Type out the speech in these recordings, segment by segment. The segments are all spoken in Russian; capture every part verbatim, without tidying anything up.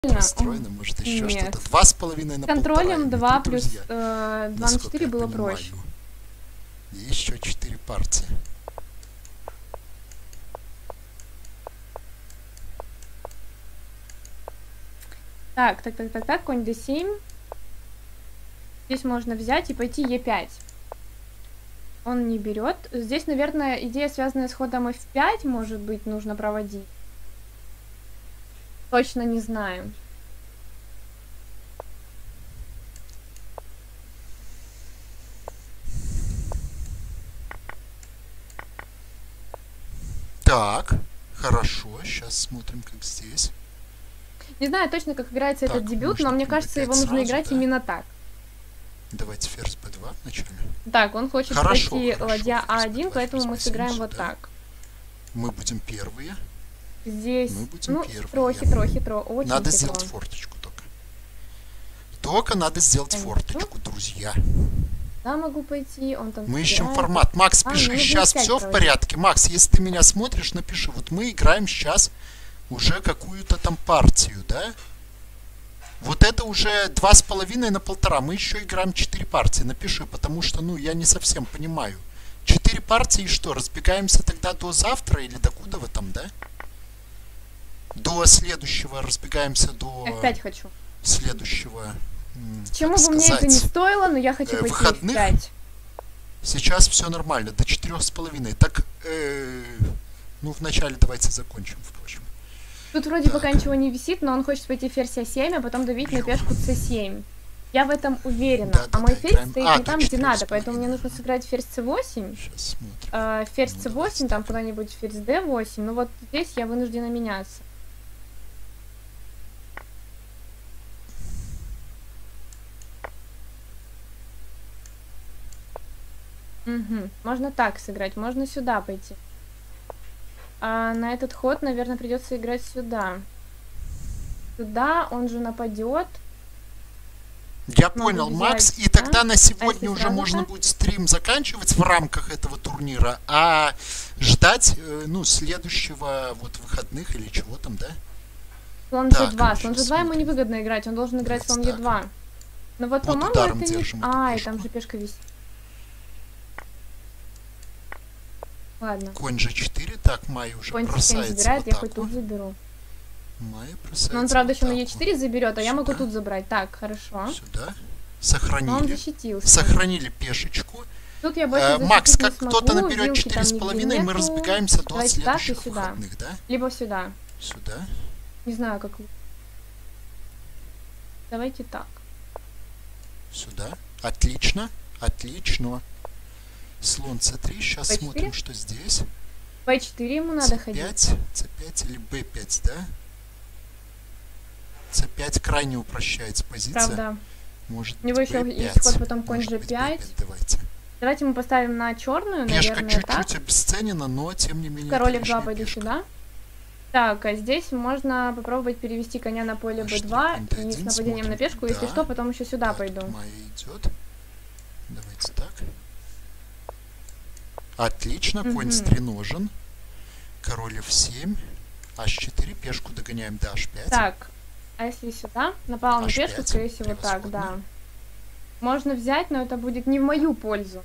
расстроена, может еще что-то. Два с половиной на полтора. Контролем два плюс э, два на четыре было понимаю. проще. И еще четыре партии. Так, так, так, так, так, конь дэ семь. Здесь можно взять и пойти е пять. Он не берет. Здесь, наверное, идея, связанная с ходом эф пять, может быть, нужно проводить. Точно не знаю. Так, хорошо. Сейчас смотрим, как здесь. Не знаю точно, как играется так, этот дебют, но мне кажется, его нужно сразу, играть да? именно так. Давайте ферзь бэ два вначале. Так, он хочет хорошо, пройти хорошо, ладья а один, бэ два, поэтому мы сыграем сюда. вот так. Мы будем первые. Здесь, мы будем ну, первые. хитро, хитро, хитро, очень Надо хитро. сделать форточку только. Только надо сделать Конечно. форточку, друзья. Да, могу пойти, он там Мы собирает. ищем формат. Макс, А, пиши, ну, сейчас будет все в проводить. порядке. Макс, если ты меня смотришь, напиши. Вот мы играем сейчас уже какую-то там партию, да? Вот это уже два с половиной на полтора. Мы еще играем четыре партии. Напиши, потому что, ну, я не совсем понимаю. Четыре партии и что? Разбегаемся тогда до завтра или до куда вы там, да? До следующего разбегаемся до... эф пять хочу. Следующего... Чему бы мне это не стоило, но я хочу э, пойти выходных? эф пять. Сейчас все нормально, до четырех с половиной. Так, э, ну, вначале давайте закончим, впрочем. Тут вроде так. пока ничего не висит, но он хочет пойти ферзь а семь, а потом давить на пешку цэ семь. Я в этом уверена. Да, да, а мой да, ферзь играем... стоит а, не там, где надо, поэтому мне нужно сыграть ферзь цэ восемь. Сейчас смотрим. Э, ферзь ну, цэ восемь, там куда-нибудь ферзь дэ восемь. Ну вот здесь я вынуждена меняться. Угу. Можно так сыграть, можно сюда пойти. А на этот ход, наверное, придется играть сюда. Сюда он же нападет. Я Могу понял, взять, Макс, и да? тогда на А сегодня если уже сразу можно так? будет стрим заканчивать в рамках этого турнира, а ждать, э, ну, следующего вот выходных или чего там, да? Слон Так, же два. сейчас Слон же два ему смотрим. невыгодно играть, он должен играть слон Давайте е два. Но вот, Вот по-моему, ударом это не... держим эту А, и пешку. там же пешка висит. Ладно. Конь же четыре, так, Майя уже Конь цэ семь бросается забирает, в я хоть атаку. тут заберу. Майя бросается Но он, правда, в еще на е атаку. четыре заберет, а я могу Сюда. тут забрать. Так, хорошо. Сюда. Но он Сохранили. защитился. Сохранили пешечку. Тут я больше Э, защитить Макс, не как смогу, кто-то наберет вилки четыре там с нигде половиной, мы нету. разбегаемся до Давайте так и следующих сюда. выходных, да? Либо сюда. Сюда. Не знаю, как... Давайте так. Сюда. Отлично. Отлично. Слон цэ три. Сейчас бэ четыре? смотрим, что здесь. бэ четыре ему надо ходить. цэ пять. цэ пять или бэ пять, да? цэ пять крайне упрощается позиция. Правда. Может У него быть, еще бэ пять. есть ход, потом конь Может же быть, пять. бэ пять. Давайте. Давайте мы поставим на черную, Пешка наверное, так. чуть-чуть обесценена, но тем не менее. Король это эф два лишняя пойду пешка. сюда. Так, а здесь можно попробовать перевести коня на поле бэ два H3, и с D1, нападением на смотрим. пешку. Если Да. что, потом еще сюда Так, пойду. Майя идет. Давайте так. Отлично, конь Мгм. стреножен. Король эф семь. аш четыре, пешку догоняем до аш пять. Так, а если сюда? Напала на аш пешку, пять. скорее всего, так, Превосходно. да. Можно взять, но это будет не в мою пользу.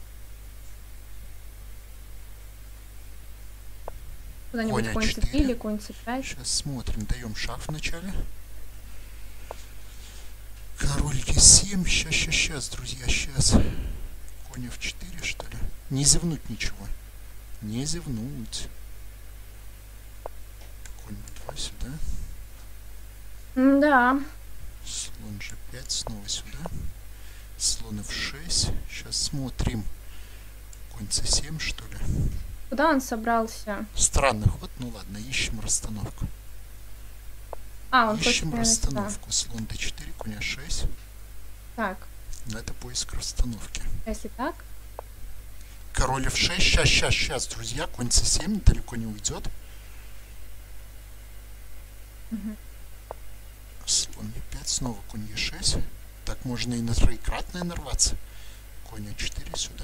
Куда-нибудь Конь конь цэ три А4. или конь цэ пять. Сейчас смотрим, даем шаг вначале. Король е семь. Сейчас, сейчас, сейчас, друзья, сейчас. Конь эф четыре, что ли? Не зевнуть ничего. Не зевнуть. Конь бэ два сюда. Да. Слон же пять, снова сюда. Слон эф шесть. Сейчас смотрим. Конь цэ семь, что ли? Куда он собрался? Странный ход. Ну ладно, ищем расстановку. А, он хочет, ищем наверное, сюда. расстановку. Слон дэ четыре, конь а шесть. Так, Это поиск расстановки. а если так? Король эф шесть. Сейчас, сейчас, сейчас, друзья. Конь цэ семь далеко не уйдет. Угу. Слон е пять, снова конь е шесть. Так можно и на троекратное нарваться. Конь а четыре сюда.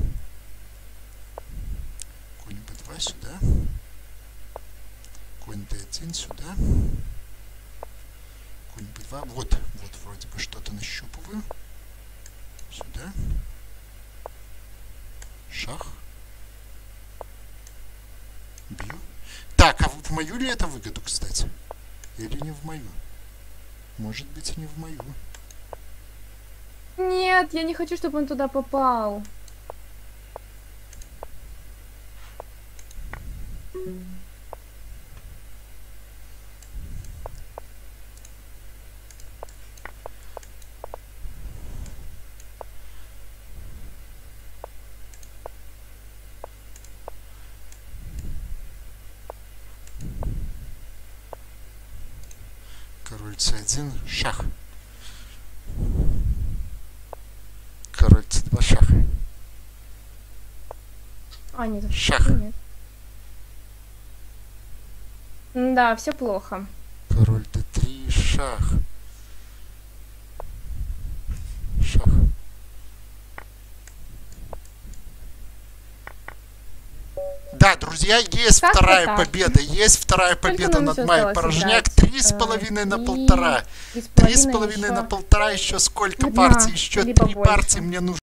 Конь бэ два сюда. Конь дэ один сюда. Конь два. Вот, вот вроде бы что-то нащупываю. Сюда. Шах. Бью. Так, а в мою ли это выгоду, кстати? Или не в мою? Может быть, не в мою. Нет, я не хочу, чтобы он туда попал. Король цэ один, шах. Король цэ два, шах. А, нет, Шах. нет. Да, все плохо. Король дэ три, шах. Шах. Да, друзья, есть Как-то вторая так. победа. Есть вторая Сколько победа нам над еще Майей осталось Порожняк. играть? Три с Э, половиной на три- полтора. три с Три с половиной половиной еще. на полтора. Еще сколько Одна, партий? Еще либо три больше. партии мне нужно.